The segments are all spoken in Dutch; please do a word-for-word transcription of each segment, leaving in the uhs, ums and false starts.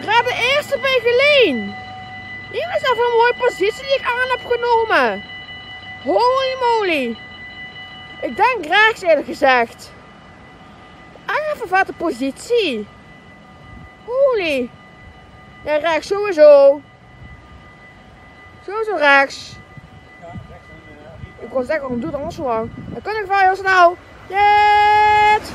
Ga de eerste bij Geleen. Hier is even een mooie positie die ik aan heb genomen. Holy moly. Ik denk rechts eerlijk gezegd. Echt even vette positie. Holy. Ja, rechts sowieso. Sowieso rechts. Ik kon zeggen, waarom doe het anders zo lang? Dan kan ik wel heel snel. Jet!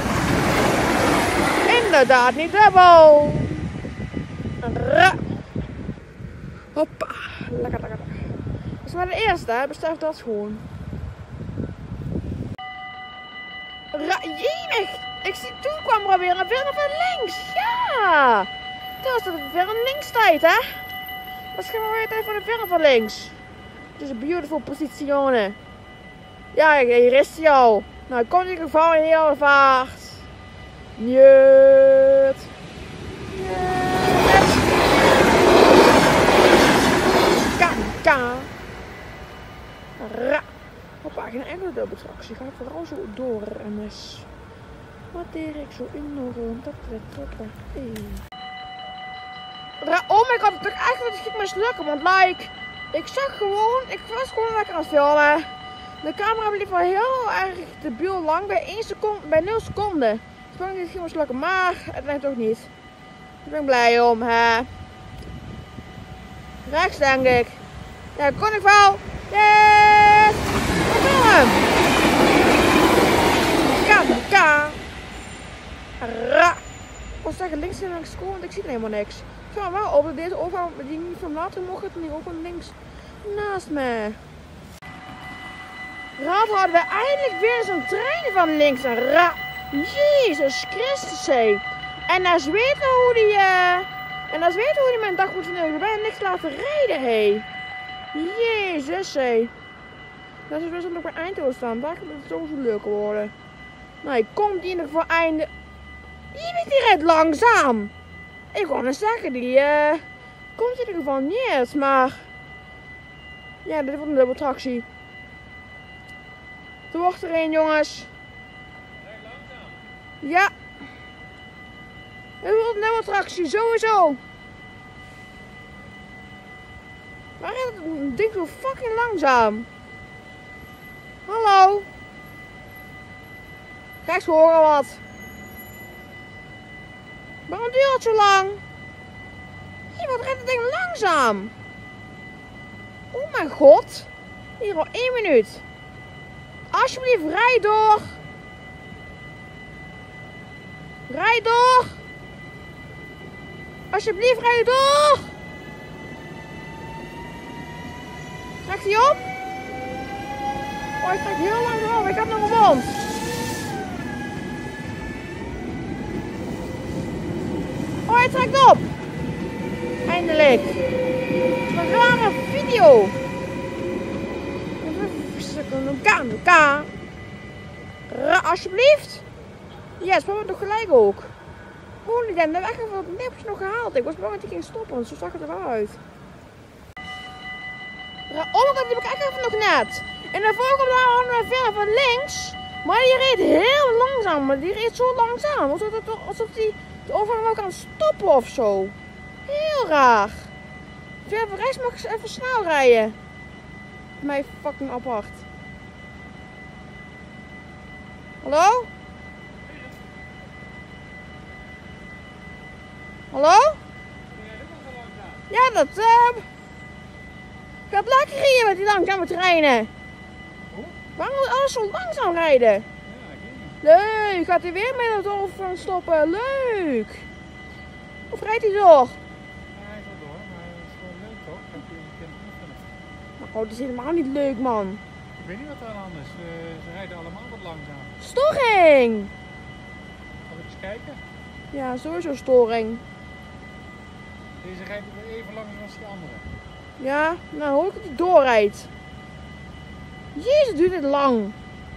Inderdaad, niet dubbel. Ra. Hoppa. Lekker, lekker, lekker. Dat is maar de eerste, hè. Besef dat gewoon. Ra. Jemig. Ik zie, toen kwam er weer een weer van links. Ja. Toen was het weer een linkstijd, hè. Dat is gewoon weer tijd van de verre van links. Het is een beautiful posizione. Ja, hier is hij al. Nou, komt in ieder geval in heel vaart. Njet. Njet. Ka, ka. Ra. Hoppa, geen enkele dubbeltractie. Ga ik vooral zo door. En dus. Wat deed ik zo in de rond? Dat trekt, dat trekt. Oh my god, ik dacht echt dat het ging mislukken, want like, ik zag gewoon, ik was gewoon lekker aan het filmen. De camera bleef wel heel erg debiel lang, bij één seconde, bij nul seconden. Ik dacht niet dat het ging mislukken, maar het lijkt toch niet. Ik ben blij om, hè. Rechts denk ik. Ja, kon ik wel. Yes! Ik wil hem. Ka, ka. Ra. Ik wil zeggen links en links scoren, want ik zie helemaal niks. Ik ga wel op dat deze overgang die niet van later mocht het niet ook van links naast me. Raad hadden we eindelijk weer zo'n trein van links en ra. Jezus Christus hé. En als weten hoe die uh, en als weten hoe die mijn dag moet vernemen. Bijna niks laten rijden hé. Jezus hé. Dat is best wel op een Eindhoven staan. Daar kan het sowieso leuk worden. Nou, ik kom die in ieder geval einde. Die, die rijdt langzaam. Ik wou net zeggen, die uh, komt in ieder geval niet, maar ja, dit wordt een dubbeltractie. Er wordt er een, jongens. Rij langzaam. Ja. Dit wordt een dubbeltractie, sowieso. Maar het ding zo fucking langzaam. Hallo. Ga eens horen wat. Waarom duurt het zo lang? Hier, wat rijdt het ding langzaam? Oh mijn god. Hier al één minuut. Alsjeblieft, rij door. Rij door. Alsjeblieft, rij door. Trekt hij op? Oh, hij trekt heel lang op. Ik heb nog een wond. Oh, hij trekt op. Eindelijk. Een rare video. Ka, ka. Ra, alsjeblieft. Yes, we hebben het nog gelijk ook. Holy damn, dat heb ik echt wat nips nog gehaald. Ik was bang dat hij ging stoppen, zo zag het er wel uit. Ra, oh my god, die heb ik echt even nog net. En de volgende hadden we verder van links. Maar die reed heel langzaam. Maar die reed zo langzaam. Alsof, het, alsof die de overgang wel kan stoppen of zo. Heel raar. Ver van rechts mag ik even snel rijden. Mij fucking apart. Hallo? Hallo? Ja, dat uh, gaat lekker hier met die langzame treinen. Waarom moet alles zo langzaam rijden? Leuk, gaat hij weer met het overgang stoppen? Leuk. Of rijdt hij door? Ja, hij gaat door, maar het is gewoon leuk toch? Dat je kunt oefenen. Oh, dat is helemaal niet leuk, man. Ik weet niet wat er aan de hand is. Uh, ze rijden allemaal wat langzaam. Storing! Zal ik eens kijken? Ja, sowieso storing. Deze rijdt weer even langzaam als die andere. Ja, nou hoor ik dat hij doorrijdt. Jezus, duurt dit lang.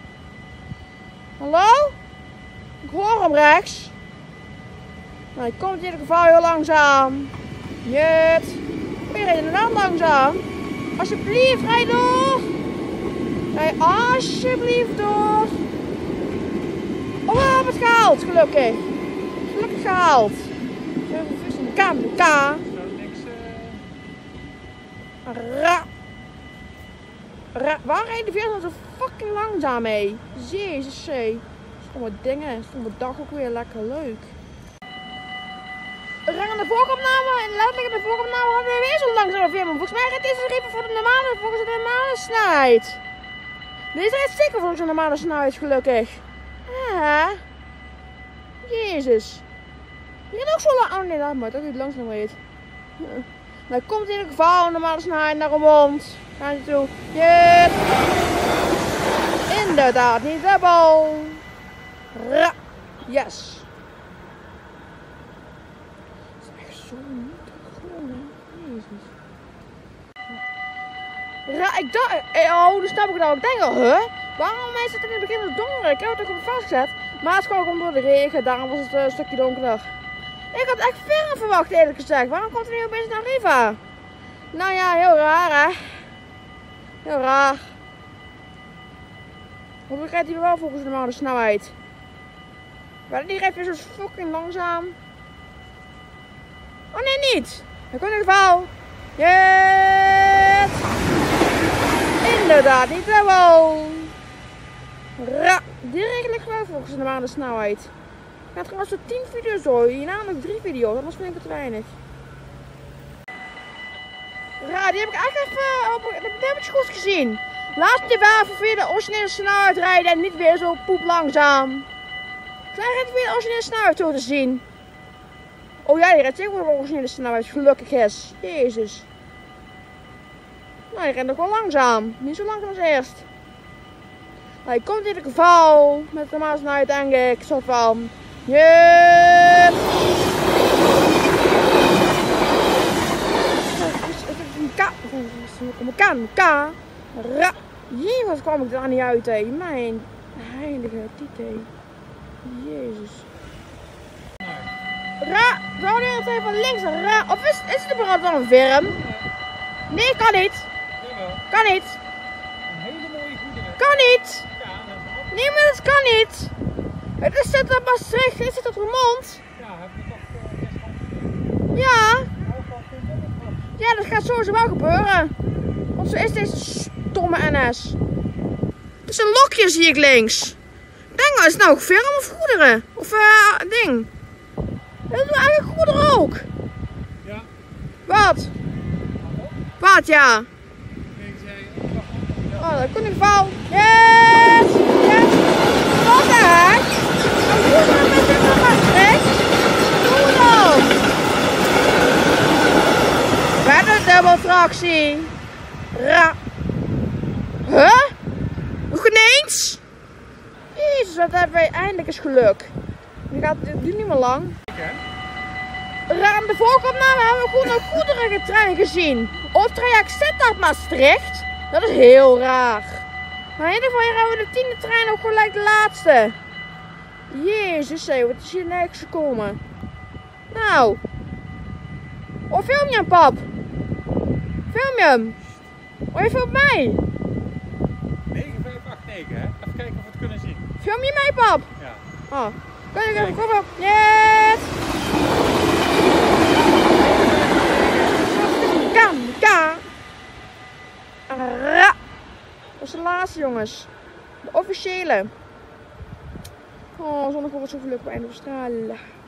Hallo? Ik hoor hem rechts. Nou, hij komt in ieder geval heel langzaam. Jet. Weer rijdt inderdaad langzaam. Alsjeblieft, rijd door. Rijd alsjeblieft door. Oh, we hebben het gehaald, gelukkig. Gelukkig gehaald. Even vis in de K, K. Zo niks. Uh... Ra. Ra. Waar rijden de veertig zo fucking langzaam mee? Jezus, zee. Stomme dingen. Stomme dag ook weer lekker leuk. Rang aan de vooropname en letterlijk in de vooropname hadden we weer zo'n langzame film. Volgens mij gaat deze er even voor de normale, volgens de normale snelheid. Deze rijdt zeker volgens de normale snelheid, gelukkig. Ah. Jezus. Je rijdt ook zo lang. Oh nee, dat moet ook niet langzaam reed. Nou, komt in ieder geval een normale snelheid naar Roermond. Gaan ze toe. Yep. Inderdaad, niet dubbel. Ra. Yes. Zo niet gewoon, Jezus. Ja, ik dacht, oh, dan snap ik het al. Ik denk al, huh? Waarom is het in het begin zo donker? Ik heb het toch op vastgezet. Maar het kwam gewoon door de regen, daarom was het een stukje donkerder. Ik had echt verder verwacht, eerlijk gezegd. Waarom komt er nu opeens naar Riva? Nou ja, heel raar, hè? Heel raar. Hoe rijdt hij wel volgens de normale snelheid? Maar die rijdt weer zo fucking langzaam. Oh nee, niet! Dat komt in ieder geval. Yes! Inderdaad, niet wel. Ra! Die regel ik gewoon volgens de normale snelheid. Ik ga trouwens zo tien video's door. Hierna nog drie video's, anders vind ik het te weinig. Ra, die heb ik eigenlijk even op, dat heb ik goed gezien. Laatst die waven via de originele snelheid rijden en niet weer zo poep langzaam. Zij rijdt weer de originele snelheid zo te zien. Oh ja, die rijdt zeker wel de originele snelheid, gelukkig is. Jezus. Nou, die rent nog wel langzaam. Niet zo langzaam als eerst. Nou, je komt in ieder geval met de normale snelheid, denk ik. Zo van. Yep. Een K. Een K. Een K. Ra. Jee, wat kwam ik daar niet uit, hé. Mijn heilige titel. Jezus. Ra, zou die het even van links ra, of is, is het überhaupt wel een firm? Nee, kan niet. Kan niet. Een hele mooie goederen. Kan niet. Ja, dat Nee, maar dat kan niet. Het is zit op Maastricht, het zit op Roermond. ja, heb je toch uh, best wel gedaan. Ja. Nou, van vind ik Ja, dat gaat sowieso wel gebeuren. Want zo is deze stomme N S. Het is een lokje, zie ik links. Ik denk, is het nou firm of goederen? Of uh, ding? Dat is eigenlijk goederen ook. Ja. Wat? Wat, ja? Ik zei, wacht. Oh, dat kon ik val. Yes! Yes! Wat de heck? Een goederen met dit naar Maastricht? Doe dan! Met een dubbeltractie. Ra. Huh? Nog ineens? Jezus, wat hebben wij eindelijk eens geluk. Nu gaat het duurt niet meer lang. Ra, aan de vooropname hebben we gewoon een goederentrein gezien. Op traject Sittard Maastricht. Dat is heel raar. Maar in ieder geval hier hebben we de tiende trein ook gelijk de laatste. Jezus, hé, wat is hier niks gekomen. Nou. Oh, film je hem, pap? Film je hem? Oh, je filmt mij? negen vijf acht negen, hè? Even kijken of we het kunnen zien. Film je mij, pap? Ja. Oh. Kan ik even, kom op. Yes! Kan, kan. Ra. Dat is de laatste, jongens. De officiële. Oh, zonnevogels zoveel leuk op einde van stralen.